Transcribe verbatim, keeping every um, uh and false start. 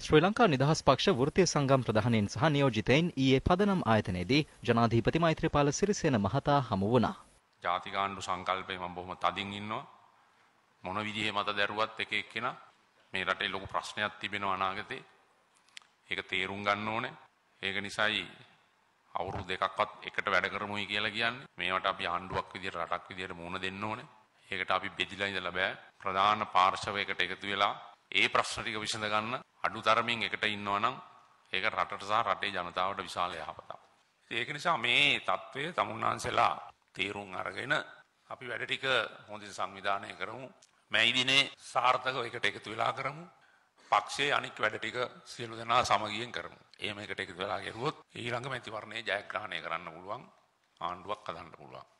ශ්‍රී ලංකා නිදහස් පක්ෂ වෘත්තීය සංගම් ප්‍රධානීන් සහ නියෝජිතයින් ඊයේ පදනම් ආයතනයේදී ජනාධිපති මෛත්‍රීපාල සිරිසේන මහතා හමු වුණා. ජාතික ආණ්ඩු සංකල්පේ මම බොහොම තදින් ඉන්නවා. මොන විදිහේ මත දැරුවත් එක එක්කෙනා මේ රටේ ලොකු ප්‍රශ්නයක් තිබෙනවා අනාගතේ. ඒක තේරුම් ගන්න ඕනේ. ඒක නිසායි අවුරුදු දෙකක්වත් එකට වැඩ කරමුයි කියලා කියන්නේ. මේවට අපි ආණ්ඩුවක් විදියට රටක් විදියට මුහුණ දෙන්න ඕනේ. ඒකට අපි බෙදිලා ඉඳලා බෑ. ප්‍රධාන පාර්ශවයකට එකතු වෙලා ඒ ප්‍රශ්න ටික විසඳ ගන්න අඩුතරමින් එකට ඉන්නවා නම් ඒක රටට සහ රටේ ජනතාවට විශාල යහපතක්. ඒක නිසා මේ தત્ත්වය තමුන්නාන්සලා තීරුම් අරගෙන අපි වැඩ ටික හොඳින් සංවිධානය කරමු. මේ දිනේ සාර්ථකව එකට එකතු වෙලා කරමු. පක්ෂයේ අනික් වැඩ ටික සියලු දෙනා සමගියෙන් කරමු. එහෙම එකට එකතු වෙලා කරුවොත් ඊළඟ මැතිවරණයේ ජයග්‍රහණය කරන්න පුළුවන් ආණ්ඩුවක් හදන්න පුළුවන්.